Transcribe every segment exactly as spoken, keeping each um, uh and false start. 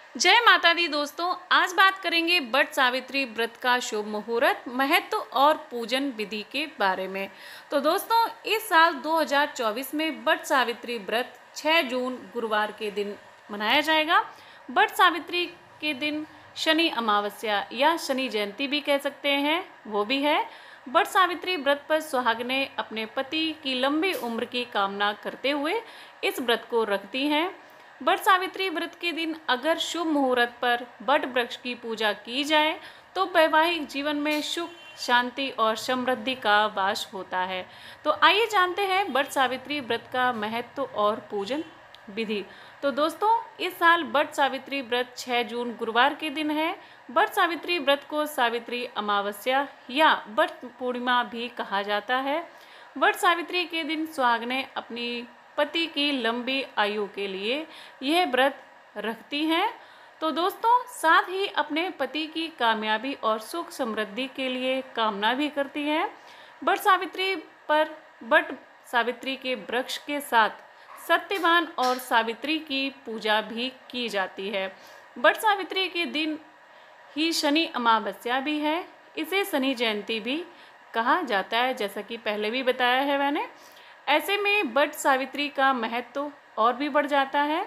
जय माता दी दोस्तों। आज बात करेंगे बट सावित्री व्रत का शुभ मुहूर्त, महत्व और पूजन विधि के बारे में। तो दोस्तों, इस साल दो हज़ार चौबीस में बट सावित्री व्रत छह जून गुरुवार के दिन मनाया जाएगा। बट सावित्री के दिन शनि अमावस्या या शनि जयंती भी कह सकते हैं, वो भी है। बट सावित्री व्रत पर सुहागनें अपने पति की लंबी उम्र की कामना करते हुए इस व्रत को रखती हैं। बट सावित्री व्रत के दिन अगर शुभ मुहूर्त पर बट वृक्ष की पूजा की जाए तो वैवाहिक जीवन में सुख, शांति और समृद्धि का वास होता है। तो आइए जानते हैं बट सावित्री व्रत का महत्व और पूजन विधि। तो दोस्तों, इस साल बट सावित्री व्रत छह जून गुरुवार के दिन है। बट सावित्री व्रत को सावित्री अमावस्या या बट पूर्णिमा भी कहा जाता है। बट सावित्री के दिन सुहागनें अपनी पति की लंबी आयु के लिए यह व्रत रखती हैं। तो दोस्तों, साथ ही अपने पति की कामयाबी और सुख समृद्धि के लिए कामना भी करती हैं। बट सावित्री पर बट सावित्री के वृक्ष के साथ सत्यवान और सावित्री की पूजा भी की जाती है। बट सावित्री के दिन ही शनि अमावस्या भी है। इसे शनि जयंती भी कहा जाता है, जैसा कि पहले भी बताया है मैंने। ऐसे में बट सावित्री का महत्व और भी बढ़ जाता है।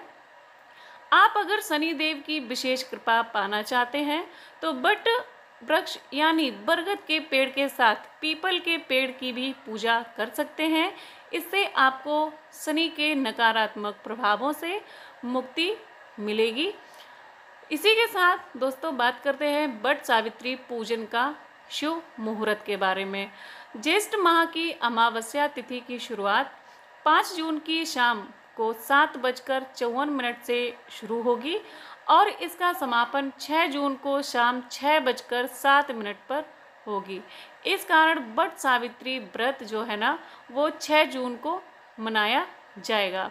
आप अगर शनि देव की विशेष कृपा पाना चाहते हैं तो बट वृक्ष यानी बरगद के पेड़ के साथ पीपल के पेड़ की भी पूजा कर सकते हैं। इससे आपको शनि के नकारात्मक प्रभावों से मुक्ति मिलेगी। इसी के साथ दोस्तों, बात करते हैं बट सावित्री पूजन का शुभ मुहूर्त के बारे में। ज्येष्ठ माह की अमावस्या तिथि की शुरुआत पाँच जून की शाम को सात बजकर चौवन मिनट से शुरू होगी और इसका समापन छह जून को शाम छः बजकर सात मिनट पर होगी। इस कारण बट सावित्री व्रत जो है ना, वो छह जून को मनाया जाएगा।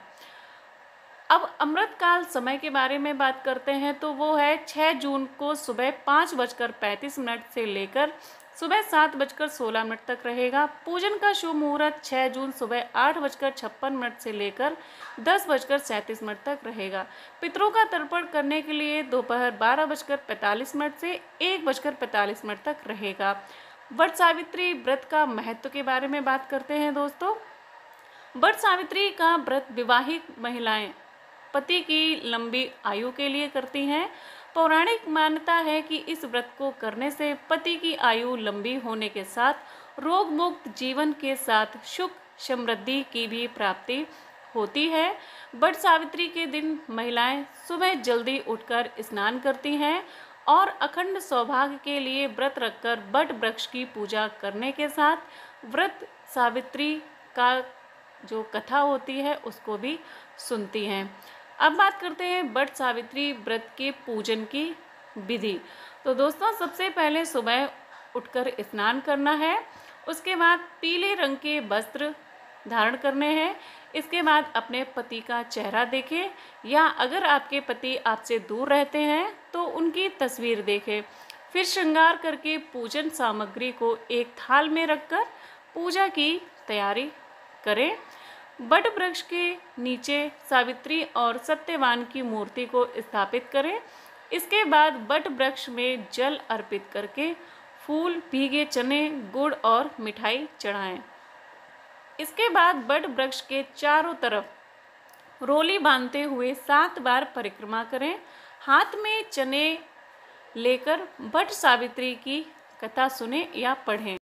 अब अमृतकाल समय के बारे में बात करते हैं तो वो है छह जून को सुबह पाँच बजकर पैंतीस मिनट से लेकर सुबह सात बजकर सोलह मिनट तक रहेगा। पूजन का शुभ मुहूर्त छह जून सुबह आठ बजकर छप्पन मिनट से लेकर दस बजकर सैंतीस मिनट तक रहेगा। पितरों का तर्पण करने के लिए दोपहर बारह बजकर पैंतालीस मिनट से एक बजकर पैंतालीस मिनट तक रहेगा। बट सावित्री व्रत का महत्व के बारे में बात करते हैं दोस्तों। बट सावित्री का व्रत विवाहित महिलाएं पति की लंबी आयु के लिए करती हैं। पौराणिक मान्यता है कि इस व्रत को करने से पति की आयु लंबी होने के साथ रोग मुक्त जीवन के साथ सुख समृद्धि की भी प्राप्ति होती है। बट सावित्री के दिन महिलाएं सुबह जल्दी उठकर स्नान करती हैं और अखंड सौभाग्य के लिए व्रत रखकर बट वृक्ष की पूजा करने के साथ व्रत सावित्री का जो कथा होती है उसको भी सुनती हैं। अब बात करते हैं बट सावित्री व्रत के पूजन की विधि। तो दोस्तों, सबसे पहले सुबह उठकर स्नान करना है। उसके बाद पीले रंग के वस्त्र धारण करने हैं। इसके बाद अपने पति का चेहरा देखें या अगर आपके पति आपसे दूर रहते हैं तो उनकी तस्वीर देखें। फिर श्रृंगार करके पूजन सामग्री को एक थाल में रखकर पूजा की तैयारी करें। बट वृक्ष के नीचे सावित्री और सत्यवान की मूर्ति को स्थापित करें। इसके बाद बट वृक्ष में जल अर्पित करके फूल, भीगे चने, गुड़ और मिठाई चढ़ाएं। इसके बाद बट वृक्ष के चारों तरफ रोली बांधते हुए सात बार परिक्रमा करें। हाथ में चने लेकर बट सावित्री की कथा सुने या पढ़ें।